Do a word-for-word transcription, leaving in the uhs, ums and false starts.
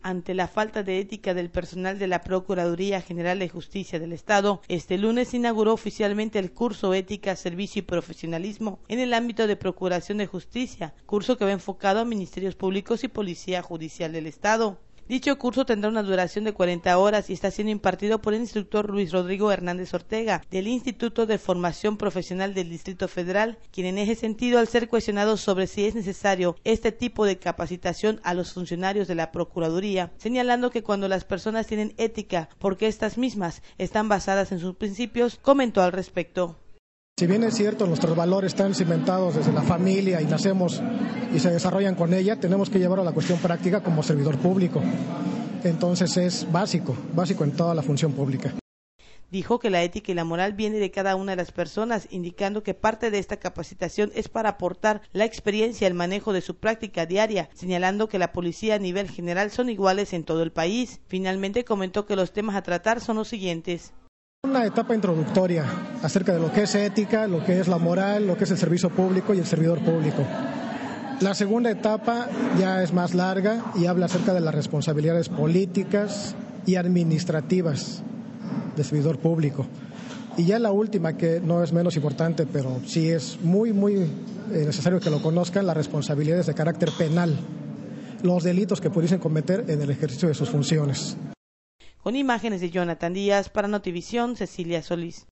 Ante la falta de ética del personal de la Procuraduría General de Justicia del Estado, este lunes inauguró oficialmente el curso Ética, Servicio y Profesionalismo en el ámbito de Procuración de Justicia, curso que va enfocado a ministerios públicos y Policía Judicial del Estado. Dicho curso tendrá una duración de cuarenta horas y está siendo impartido por el instructor Luis Rodrigo Hernández Ortega, del Instituto de Formación Profesional del Distrito Federal, quien en ese sentido, al ser cuestionado sobre si es necesario este tipo de capacitación a los funcionarios de la Procuraduría, señalando que cuando las personas tienen ética, porque estas mismas están basadas en sus principios, comentó al respecto. Si bien es cierto, nuestros valores están cimentados desde la familia y nacemos y se desarrollan con ella, tenemos que llevarlo a la cuestión práctica como servidor público. Entonces es básico, básico en toda la función pública. Dijo que la ética y la moral viene de cada una de las personas, indicando que parte de esta capacitación es para aportar la experiencia y el manejo de su práctica diaria, señalando que la policía a nivel general son iguales en todo el país. Finalmente comentó que los temas a tratar son los siguientes. Una etapa introductoria acerca de lo que es ética, lo que es la moral, lo que es el servicio público y el servidor público. La segunda etapa ya es más larga y habla acerca de las responsabilidades políticas y administrativas del servidor público. Y ya la última, que no es menos importante, pero sí es muy, muy necesario que lo conozcan, las responsabilidades de carácter penal, los delitos que pudiesen cometer en el ejercicio de sus funciones. Con imágenes de Jonathan Díaz, para Notivisión, Cecilia Solís.